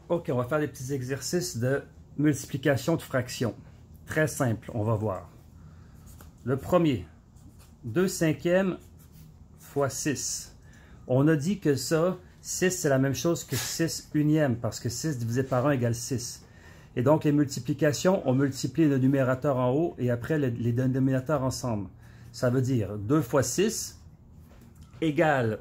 Ok, on va faire des petits exercices de multiplication de fractions. Très simple, on va voir. Le premier, 2 cinquièmes fois 6. On a dit que ça, 6 c'est la même chose que 6 unièmes, parce que 6 divisé par 1 égale 6. Et donc les multiplications, on multiplie le numérateur en haut et après les dénominateurs ensemble. Ça veut dire 2 fois 6 égale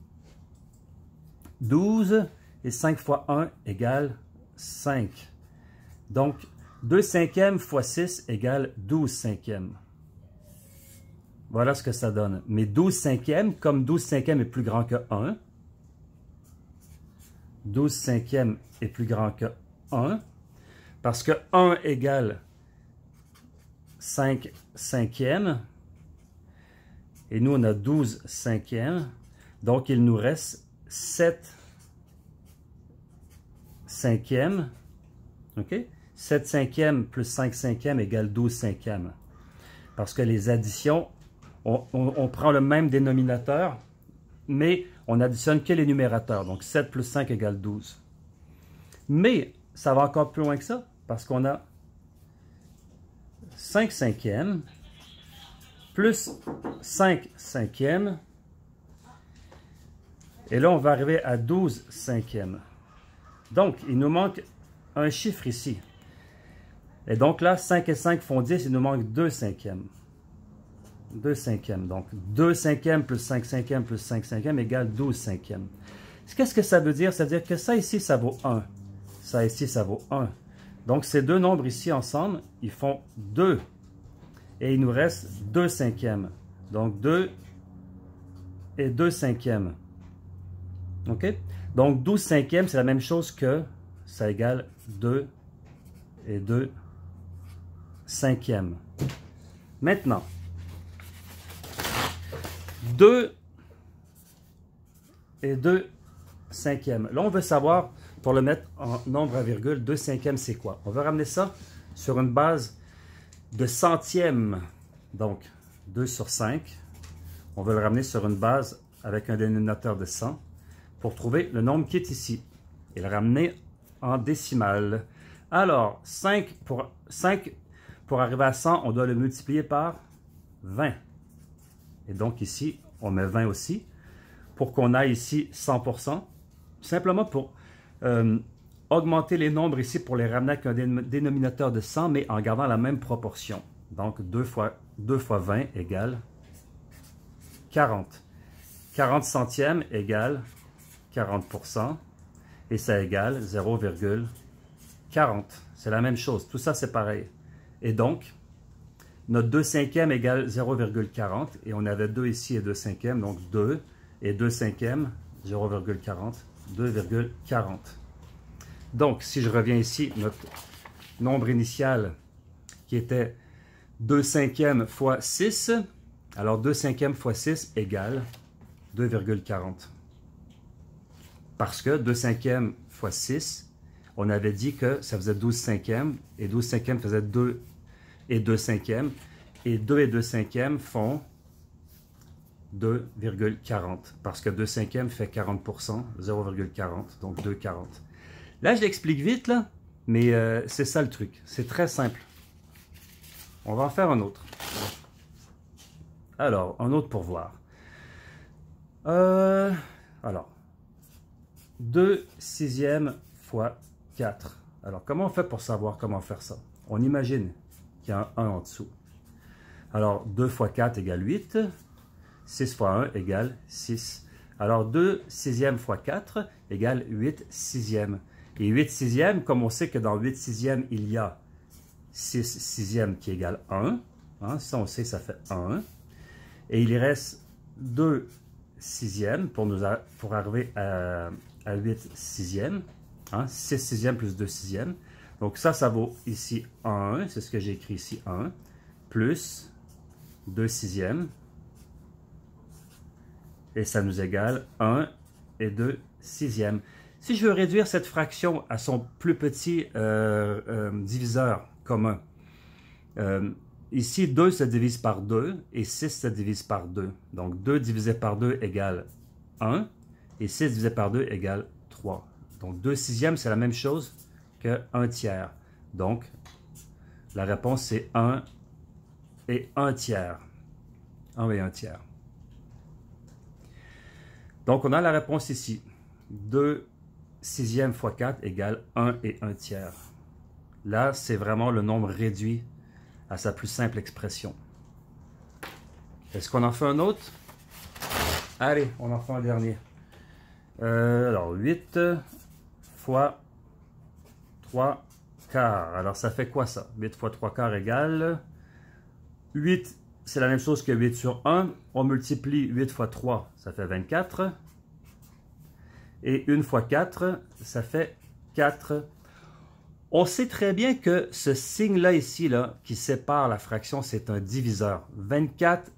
12 et 5 fois 1 égale 5. Donc 2 cinquièmes fois 6 égale 12 cinquièmes. Voilà ce que ça donne. Mais 12 cinquièmes, comme 12 cinquièmes est plus grand que 1, 12 cinquièmes est plus grand que 1, parce que 1 égale 5 cinquièmes, et nous on a 12 cinquièmes, donc il nous reste 7 cinquièmes, ok? 7 cinquièmes plus 5 cinquièmes égale 12 cinquièmes. Parce que les additions, on prend le même dénominateur, mais on additionne que les numérateurs. Donc 7 plus 5 égale 12. Mais ça va encore plus loin que ça, parce qu'on a 5 cinquièmes plus 5 cinquièmes. Et là, on va arriver à 12 cinquièmes. Donc, il nous manque un chiffre ici. Et donc là, 5 et 5 font 10, il nous manque 2 cinquièmes. 2 cinquièmes. Donc, 2 cinquièmes plus 5 cinquièmes plus 5 cinquièmes égale 12 cinquièmes. Qu'est-ce que ça veut dire? Ça veut dire que ça ici, ça vaut 1. Ça ici, ça vaut 1. Donc, ces deux nombres ici ensemble, ils font 2. Et il nous reste 2 cinquièmes. Donc, 2 et 2 cinquièmes. OK? Donc, 12 cinquièmes, c'est la même chose que ça égale 2 et 2 cinquièmes. Maintenant, 2 et 2 cinquièmes. Là, on veut savoir, pour le mettre en nombre à virgule, 2 cinquièmes, c'est quoi? On va ramener ça sur une base de centièmes. Donc, 2 sur 5. On va le ramener sur une base avec un dénominateur de 100 pour trouver le nombre qui est ici et le ramener en décimale. Alors, 5 pour arriver à 100, on doit le multiplier par 20. Et donc ici, on met 20 aussi, pour qu'on aille ici 100%, simplement pour augmenter les nombres ici, pour les ramener avec un dénominateur de 100, mais en gardant la même proportion. Donc 2 fois 20 égale 40. 40 centièmes égale 40%, et ça égale 0,40. C'est la même chose, tout ça c'est pareil. Et donc, notre 2 cinquièmes égale 0,40, et on avait 2 ici et 2 cinquièmes, donc 2 et 2 cinquièmes, 0,40, 2,40. Donc, si je reviens ici, notre nombre initial qui était 2 cinquièmes fois 6, alors 2 cinquièmes fois 6 égale 2,40. Parce que 2 cinquièmes fois 6, on avait dit que ça faisait 12 cinquièmes, et 12 cinquièmes faisait 2 et 2 cinquièmes, et 2 et 2 cinquièmes font 2,40, parce que 2 cinquièmes fait 40%, 0,40, donc 2,40. Là, je l'explique vite, là, mais c'est ça le truc. C'est très simple. On va en faire un autre. Alors, un autre pour voir. Alors, 2 sixièmes fois 4. Alors, comment on fait pour savoir comment faire ça? On imagine qu'il y a un 1 en dessous. Alors, 2 fois 4 égale 8. 6 fois 1 égale 6. Alors, 2 sixièmes fois 4 égale 8 sixièmes. Et 8 sixièmes, comme on sait que dans 8 sixièmes, il y a 6 sixièmes qui égale 1. Hein, ça, on sait que ça fait 1. Et il reste 2 sixièmes pour arriver à 8 sixièmes. Hein, 6 sixièmes plus 2 sixièmes. Donc ça vaut ici 1. C'est ce que j'ai écrit ici, 1. Plus 2 sixièmes. Et ça nous égale 1 et 2 sixièmes. Si je veux réduire cette fraction à son plus petit diviseur commun, ici 2 se divise par 2 et 6 se divise par 2. Donc 2 divisé par 2 égale 1 et 6 divisé par 2 égale 3. Donc 2 sixièmes, c'est la même chose que 1 tiers. Donc, la réponse, c'est 1 et 1 tiers. 1 et 1 tiers. Donc, on a la réponse ici. 2 sixièmes fois 4 égale 1 et 1 tiers. Là, c'est vraiment le nombre réduit à sa plus simple expression. Est-ce qu'on en fait un autre? Allez, on en fait un dernier. Alors, 8 fois 3 quarts. Alors, ça fait quoi ça? 8 fois 3 quarts égale 8, c'est la même chose que 8 sur 1. On multiplie 8 fois 3, ça fait 24. Et 1 fois 4, ça fait 4. On sait très bien que ce signe-là ici, là, qui sépare la fraction, c'est un diviseur. 24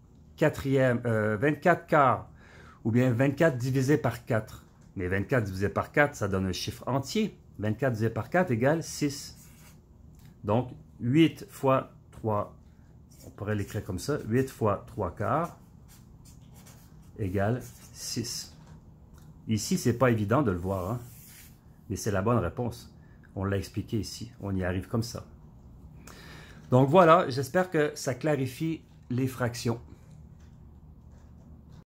quarts, ou bien 24 divisé par 4. Mais 24 divisé par 4, ça donne un chiffre entier. 24 divisé par 4 égale 6. Donc, 8 fois 3, on pourrait l'écrire comme ça, 8 fois 3 quarts égale 6. Ici, c'est pas évident de le voir, hein? Mais c'est la bonne réponse. On l'a expliqué ici. On y arrive comme ça. Donc voilà, j'espère que ça clarifie les fractions.